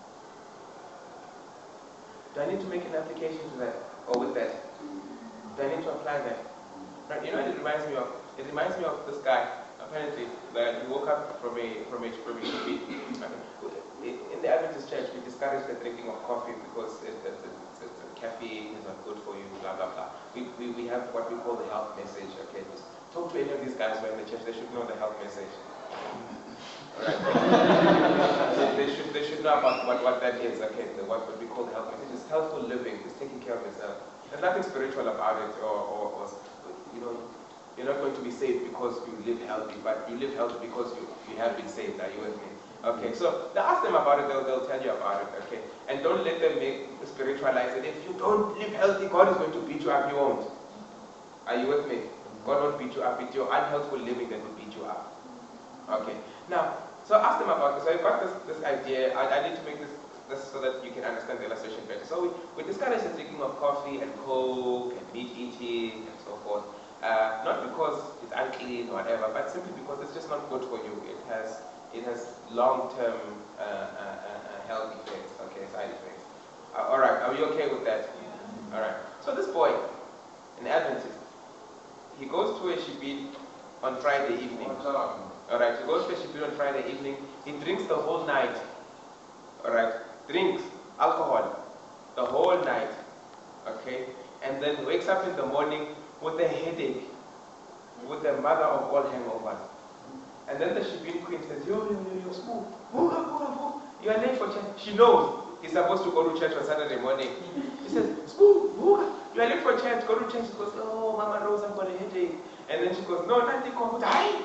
Do I need to make an application to that, or with that? Do I need to apply that? Right? You know, it reminds me of. It reminds me of this guy. Apparently, that he woke up from a from a from a street. In the Adventist church, we discourage the drinking of coffee because it, it, it, it, it, caffeine is not good for you. Blah blah blah. We, we we have what we call the health message. Okay, just talk to any of these guys who are in the church. They should know the health message. Alright. they should they should know about what, what that is. Okay, the, what, what we call the health message is healthful living. It's taking care of yourself. There's nothing spiritual about it, or, or, or you know. You're not going to be saved because you live healthy, but you live healthy because you, you have been saved. Are you with me? Okay, so now ask them about it, they'll, they'll tell you about it, okay? And don't let them make spiritualize it. If you don't live healthy, God is going to beat you up. You won't. Are you with me? God won't beat you up. It's your unhealthful living that will beat you up. Okay, now, so ask them about this. So you've got this, this idea. I, I need to make this, this so that you can understand the illustration better. So we, we discourage the drinking of coffee and coke and meat eating and so forth. Uh, not because it's unclean or whatever, but simply because it's just not good for you. It has it has long-term uh, uh, uh, health effects, okay, side effects. Uh, all right, are you okay with that? Yeah. All right. So this boy, an Adventist, he goes to a shibit on Friday evening. All right, he goes to a shibit on Friday evening. He drinks the whole night. All right, drinks alcohol the whole night. Okay, and then wakes up in the morning with a headache, with the mother of all hangovers. And then the Shibin queen says, yo, yo, yo, yo, school, you are late for church. She knows he's supposed to go to church on Saturday morning. He says, Spook, you are late for church, go to church. She goes, oh, Mama Rose, I've got a headache. And then she goes, no, nothing, come die.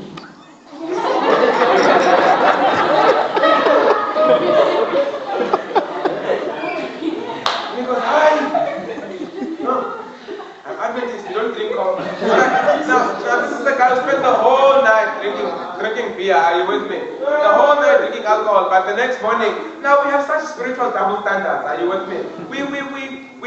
He goes, hi. No. Adventist, you don't drink coffee. now, now, this is the guy who spent the whole night drinking, drinking beer. Are you with me? The whole night drinking alcohol, but the next morning, now we have such spiritual double standards. Are you with me? We, we, we, we.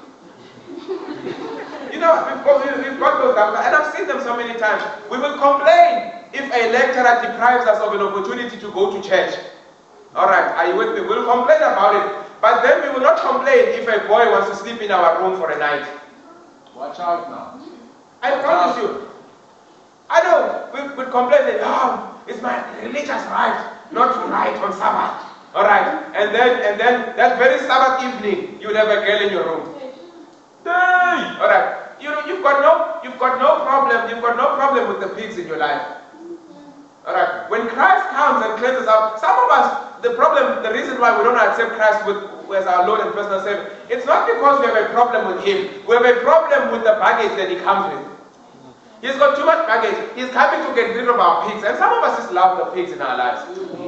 You know, we've got, we've got those double, and I've seen them so many times. We will complain if a lecturer deprives us of an opportunity to go to church. All right, are you with me? We'll complain about it, but then we will not complain if a boy wants to sleep in our room for a night. Watch out now. I promise you. I know, we would complain that, oh, it's my religious right not to write on Sabbath. Alright, and then and then that very Sabbath evening, you'll have a girl in your room. Alright, you know, you've got no you've got no problem, you've got no problem with the pigs in your life. Alright, when Christ comes and cleanses us, some of us, the problem, the reason why we don't accept Christ with, as our Lord and personal Savior, it's not because we have a problem with Him. We have a problem with the baggage that He comes with. He's got too much baggage. He's coming to get rid of our pigs. And some of us just love the pigs in our lives.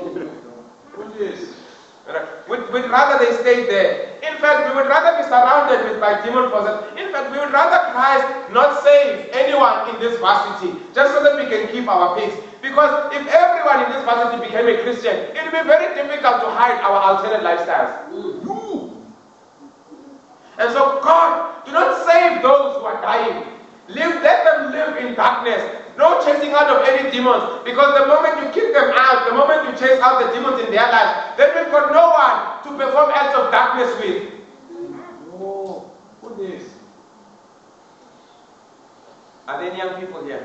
We'd, we'd rather they stay there. In fact, we would rather be surrounded with by demon forces. In fact, we would rather Christ not save anyone in this varsity, just so that we can keep our pigs. Because if everyone in this varsity became a Christian, it would be very difficult to hide our alternate lifestyles. And so, God, do not save those who are dying. Live, let them live in darkness. No chasing out of any demons. Because the moment you kick them out, the moment you chase out the demons in their life, then we've got no one to perform acts of darkness with. Oh, what is? Are there any young people here?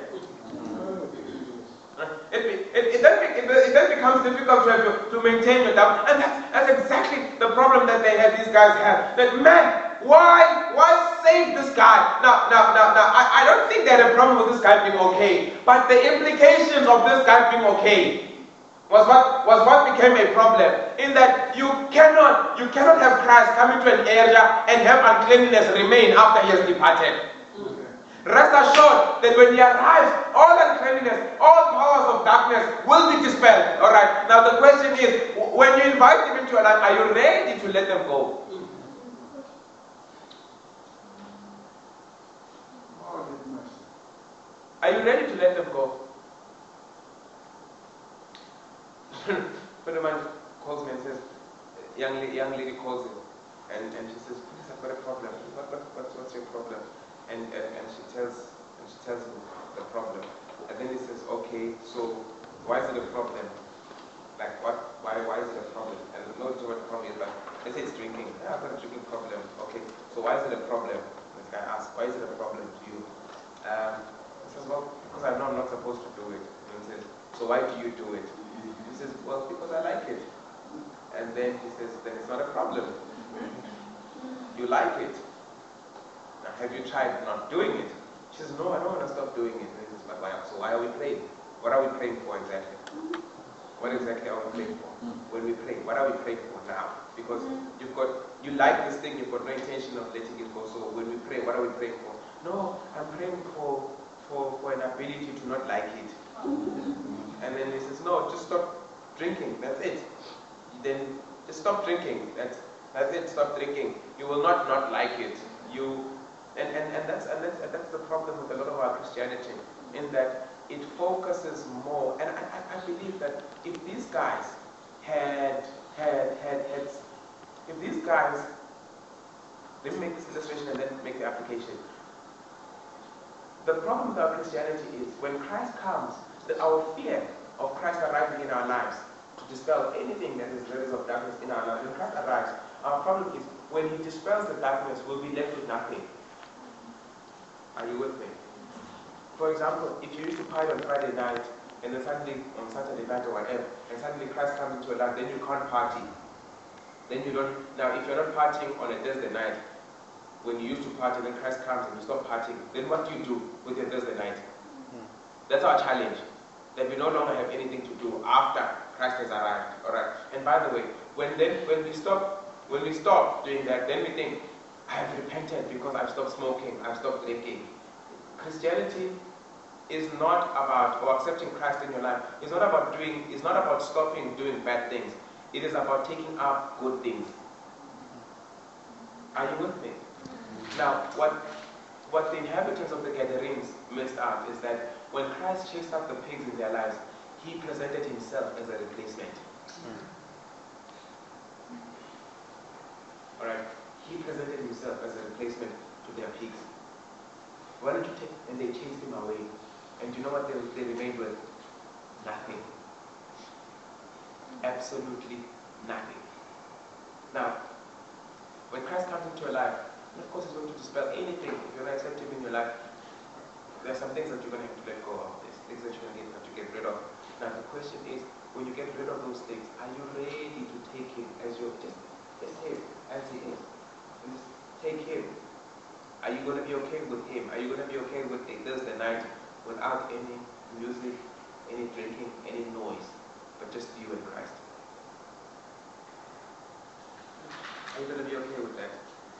It, it, it, then, it, it then becomes difficult to, have to, to maintain your doubt. And that's, that's exactly the problem that they had, these guys had. That, man, why, why save this guy? Now, now, now, now I, I don't think they had a problem with this guy being okay. But the implications of this guy being okay was what was what became a problem. In that you cannot you cannot have Christ come into an area and have uncleanness remain after he has departed. Rest assured that when he arrives, all uncleanness, all powers of darkness will be dispelled. All right. Now the question is, when you invite them into your life, are you ready to let them go? Are you ready to let them go? When a man calls me and says, young lady, young lady calls him, and, and she says, please, I've got a problem. What, what, what, what's your problem? And, and, and she tells and she tells him the problem. And then he says, okay, so why is it a problem? Like what? Why why is it a problem? And I don't know what the problem is, but let's say it's drinking. Yeah, I've got a drinking problem. Okay, so why is it a problem? This guy asks, why is it a problem to you? Um, he says, well, because I know I'm not supposed to do it. And he says, so why do you do it? He says, well, because I like it. And then he says, then it's not a problem. You like it. Now, have you tried not doing it? She says, no, I don't want to stop doing it. And he says, but why? So why are we praying? What are we praying for exactly? What exactly are we praying for? When we pray, what are we praying for now? Because you've got, you like this thing, you've got no intention of letting it go. So when we pray, what are we praying for? No, I'm praying for, for, for an ability to not like it. And then he says, no, just stop drinking. That's it. Then just stop drinking. That's that's it. Stop drinking. You will not not like it. You and, and, and that's and that's and that's the problem with a lot of our Christianity, in that it focuses more. And I, I, I believe that if these guys had had had had if these guys, let me make this illustration and then make the application. The problem with our Christianity is when Christ comes, that our fear of Christ arriving in our lives to dispel anything that is levels of darkness in our lives. When Christ arrives, our problem is when he dispels the darkness, we'll be left with nothing. Are you with me? For example, if you used to party on Friday night and then suddenly on Saturday night or whatever, and suddenly Christ comes into your life, then you can't party. Then you don't. Now, if you're not partying on a Thursday night, when you used to party, then Christ comes and you stop partying, then what do you do with your Thursday night? That's our challenge. That we no longer have anything to do after Christ has arrived. All right. And by the way, when then when we stop when we stop doing that, then we think, I have repented because I've stopped smoking, I've stopped drinking. Christianity is not about, or accepting Christ in your life, it's not about doing, it's not about stopping doing bad things. It is about taking up good things. Are you with me? Now, what what the inhabitants of the Gadarenes missed out is that when Christ chased out the pigs in their lives, he presented himself as a replacement. Mm. Alright? He presented himself as a replacement to their pigs. Why don't you take, and they chased him away. And do you know what they, they remained with? Nothing. Absolutely nothing. Now, when Christ comes into your life, of course he's going to dispel anything. If you're not accepting him in your life, there are some things that you're going to have to let go of. There's things that you're going to have to get rid of. Now the question is, when you get rid of those things, are you ready to take him as your, just, just him as he is? And just take him. Are you going to be okay with him? Are you going to be okay with a Thursday night without any music, any drinking, any noise, but just you and Christ? Are you going to be okay with that?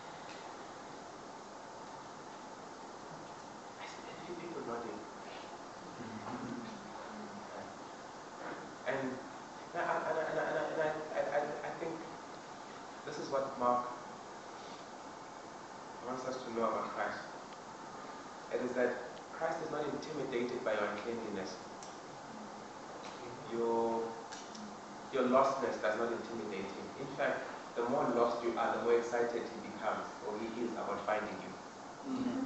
I see a few people nodding. And, and, I, and, I, and, I, and I, I, I think this is what Mark wants us to know about Christ. It is that Christ is not intimidated by your uncleanliness. Your, your lostness does not intimidate him. In fact, the more lost you are, the more excited he becomes, or he is, about finding you. Mm-hmm.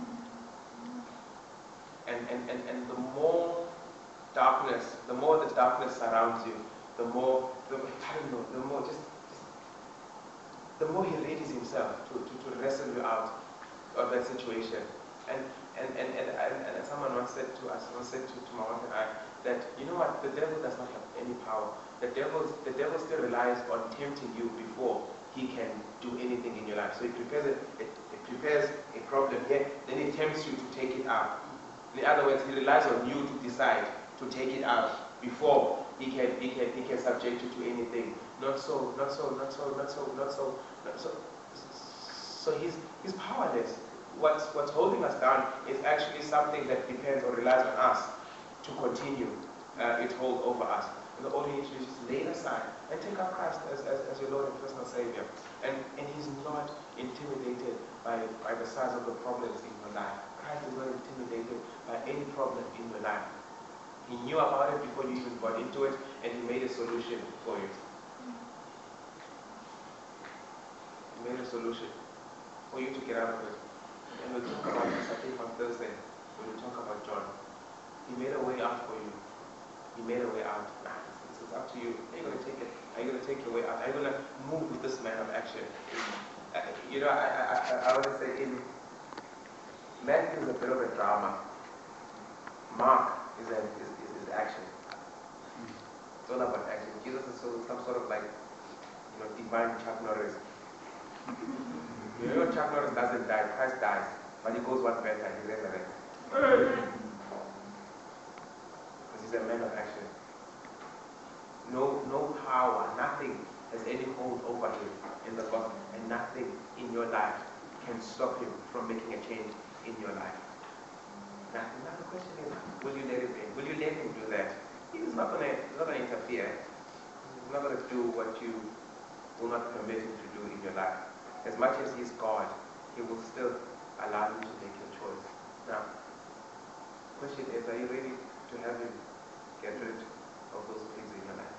And, and, and, and the more darkness, the more the darkness surrounds you, the more, the, I don't know, the more just, just the more he readies himself to, to, to wrestle you out of that situation. And and, and, and, and, and someone once said to us, once said to, to my wife and I, that, you know what, the devil does not have any power. The devil, the devil still relies on tempting you before he can do anything in your life. So he prepares a, it, it prepares a problem here, then he tempts you to take it out. In other words, he relies on you to decide to take it out before he can he can he can subject you to anything. Not so, not so, not so, not so, not so, not so. So he's he's powerless. What's what's holding us down is actually something that depends or relies on us to continue uh, its hold over us. And all you need to do is just lay it aside and take up Christ as, as, as your Lord and personal Savior. And and he's not intimidated by, by the size of the problems in your life. Christ is not intimidated by any problem in your life. He knew about it before you even got into it, and he made a solution for you. He made a solution for you to get out of it. And we'll talk about this, I think, on Thursday, when we talk about John. He made a way out for you. He made a way out. Nah, it's, it's up to you. Are you going to take it? Are you going to take your way out? Are you going to move with this man of action? Uh, you know, I, I, I, I want to say, in Matthew is a bit of a drama. Mark is, a, is, is, is action. It's all about action. Jesus is so, some sort of like, you know, divine Chuck Norris. You know, Chuck Norris doesn't die, Christ dies, but he goes one better, he resurrects. Because he's a man of action. No, no power, nothing has any hold over him in the gospel, and nothing in your life can stop him from making a change in your life. Now, now the question is, will you let him in? Will you let him do that? He's not going to he's not going to interfere. He's not going to do what you will not permit him to do in your life. As much as he's God, he will still allow you to make your choice. Now, the question is, are you ready to have him get rid of those things in your life?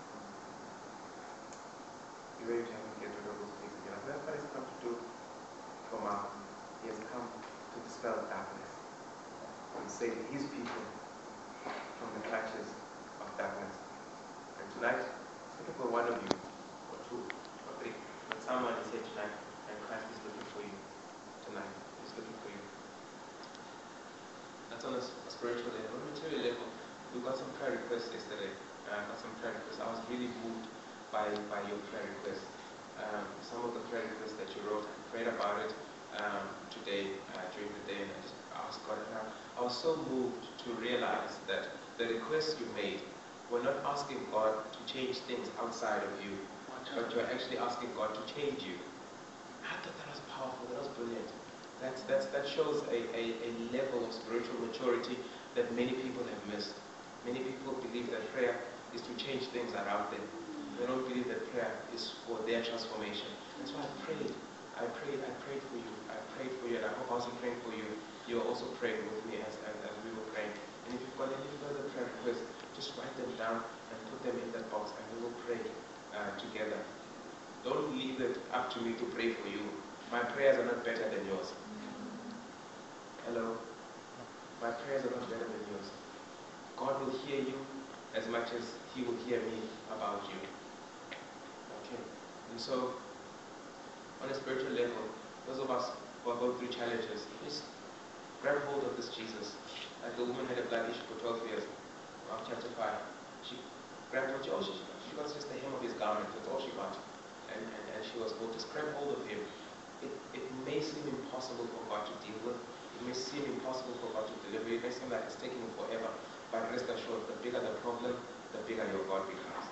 You're ready to have him get rid of those things in your life? That's what he's come to do from our. He has come to dispel darkness and save his people from the clutches of darkness. And tonight, I'm looking for one of you, or two, or three, but someone is here tonight, and Christ is looking for you tonight. He's looking for you. That's on a, a spiritual level. On a material level, we got some prayer requests yesterday. I uh, got some prayer requests. I was really moved by, by your prayer requests. Um, some of the prayer requests that you wrote, I prayed about it um, today, uh, during the day, and I just asked God. And I, I was so moved to realize that the requests you made were not asking God to change things outside of you, but you're actually asking God to change you. I thought that was powerful. That was brilliant. That's, that's, that shows a, a, a level of spiritual maturity that many people have missed. Many people believe that prayer is to change things around them. They don't believe that prayer is for their transformation. That's why I prayed. I prayed. I prayed for you. I prayed for you, and I hope I wasn't praying for you. You were also praying with me as, as, as we were praying. And if you've got any further prayer requests, just write them down and put them in that box, and we will pray uh, together. Don't leave it up to me to pray for you. My prayers are not better than yours. Hello? My prayers are not better than yours. God will hear you as much as he will hear me about you. Okay? And so, on a spiritual level, those of us who are going through challenges, please grab hold of this Jesus. Like the woman had a blood issue for twelve years. Mark chapter five. She grabbed what she, oh, she, she got just the hem of his garment. That's all she got. And, and, and she was able to grab hold of him. It, it may seem impossible for God to deal with. It may seem impossible for God to deliver. It may seem like it's taking forever. But rest assured, the bigger the problem, the bigger your God becomes.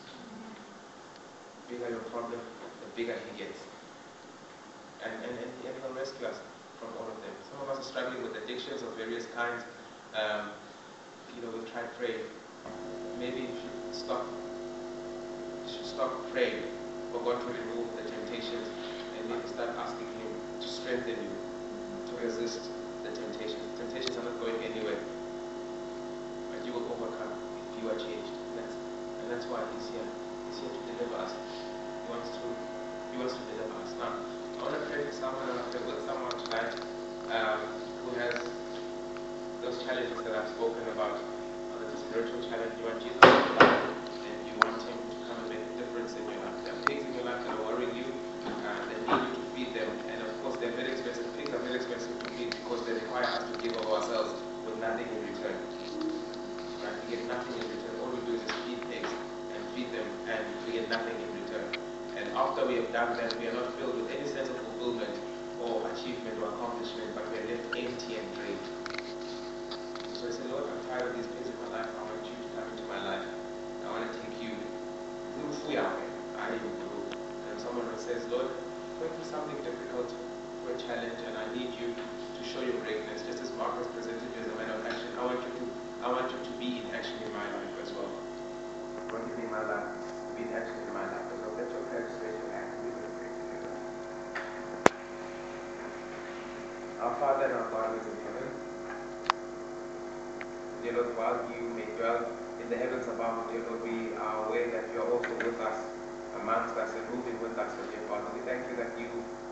The bigger your problem, the bigger he gets. And, and, and, and he'll rescue us from all of them. Some of us are struggling with addictions of various kinds. Um, you know, we've tried praying. Maybe you should stop. You should stop praying for God to remove the temptations, and maybe start asking him to strengthen you to resist the temptations. Temptations are not going anywhere, but you will overcome if you are changed. And that's, and that's why he's here. He's here to deliver us. He wants to, he wants to deliver us. Now, I want to pray for someone, I want to pray with someone tonight um, who has those challenges that I've spoken about. Uh, the spiritual challenge. You want Jesus to come, and you want him to come and make a difference in your life. There are pigs in your life that are worrying you, uh, that need you to feed them. And of course, they're very expensive. Pigs are very expensive to feed because they require us to give of ourselves with nothing in return. Right? We get nothing in return. All we do is just feed pigs and feed them, and we get nothing in return. And after we have done that, we are not filled with any sense of fulfillment or achievement or accomplishment, but we are left empty and drained. So I say, Lord, I'm tired of these pigs in my life. I'm Father and our God who is in heaven, dear Lord, while you may dwell in the heavens above, dear Lord, we are aware that you are also with us, amongst us, and moving with us, dear Father. We thank you that you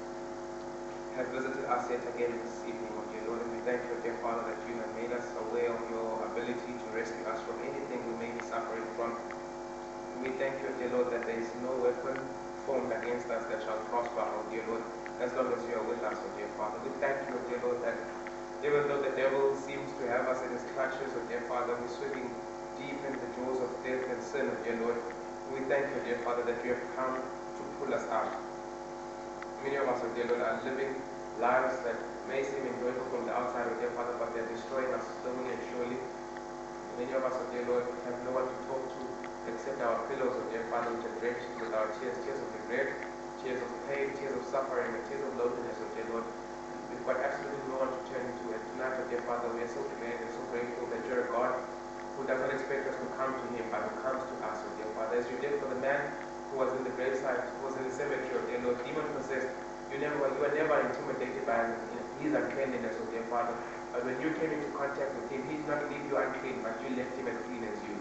have visited us yet again this evening, oh dear Lord, and we thank you, dear Father, that you have made us aware of your ability to rescue us from anything we may be suffering from. We thank you, dear Lord, that there is no weapon formed against us that shall prosper, oh dear Lord, as long as you are with us, oh dear Father. We thank you, dear Lord, that even though the devil seems to have us in his clutches, oh dear Father, we're swimming deep in the jaws of death and sin, oh dear Lord. We thank you, dear Father, that you have come to pull us out. Many of us, oh dear Lord, are living lives that may seem enjoyable from the outside, oh dear Father, but they're destroying us slowly and surely. Many of us, oh dear Lord, have no one to talk to except our pillows, oh dear Father, which are drenched with our tears, tears of regret, tears of pain, tears of suffering, and tears of loneliness, oh dear Lord. We've got absolutely no one to turn to, and tonight, oh dear Father, we are so glad and so grateful that you're a God who does not expect us to come to him, but who comes to us, oh dear Father. As you did for the man who was in the graveside, who was in the cemetery, oh dear Lord, demon possessed, you never, you were never intimidated by his uncleanliness, oh dear Father. But when you came into contact with him, he did not leave you unclean, but you left him as clean as you.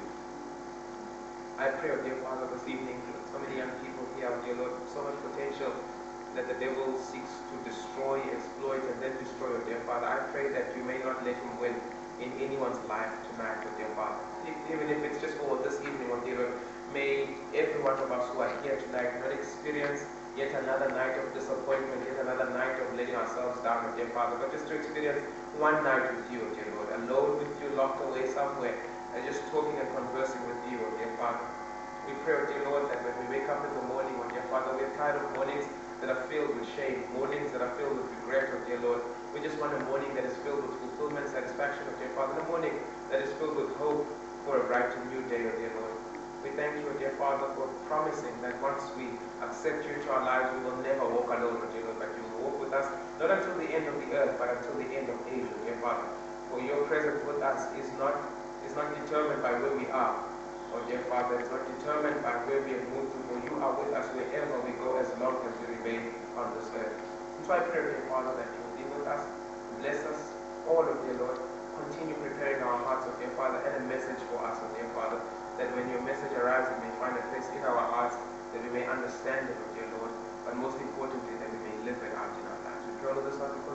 I pray, oh dear Father, this evening, so many young people here, oh dear Lord, so much potential that the devil seeks to destroy, exploit, and then destroy, oh dear Father. I pray that you may not let him win in anyone's life tonight, oh dear Father. Even if it's just for this evening, oh dear Lord, may every one of us who are here tonight not experience yet another night of disappointment, yet another night of letting ourselves down, oh dear Father, but just to experience one night with you, oh dear Lord, alone with you, locked away somewhere, and just talking and conversing with you, oh dear Father. We pray, oh dear Lord, that when we wake up in the morning, oh dear Father, we're tired of mornings that are filled with shame, mornings that are filled with regret, oh dear Lord. We just want a morning that is filled with fulfillment, satisfaction, oh dear Father, a morning that is filled with hope for a bright and new day, oh dear Lord. We thank you, dear Father, for promising that once we accept you into our lives, we will never walk alone, dear Lord, but you will walk with us, not until the end of the earth, but until the end of age, dear Father. For your presence with us is not, is not determined by where we are, oh dear Father, it's not determined by where we have moved to, for you are with us wherever we go, as long as we remain on this earth. And so I pray, dear Father, that you will be with us, bless us, all of dear Lord, continue preparing our hearts, oh dear Father, and a message for us, oh dear Father, that when your message arrives, it may find a place in our hearts, that we may understand it, oh dear Lord, but most importantly, that we may live it out in our lives. We pray all of this, Lord,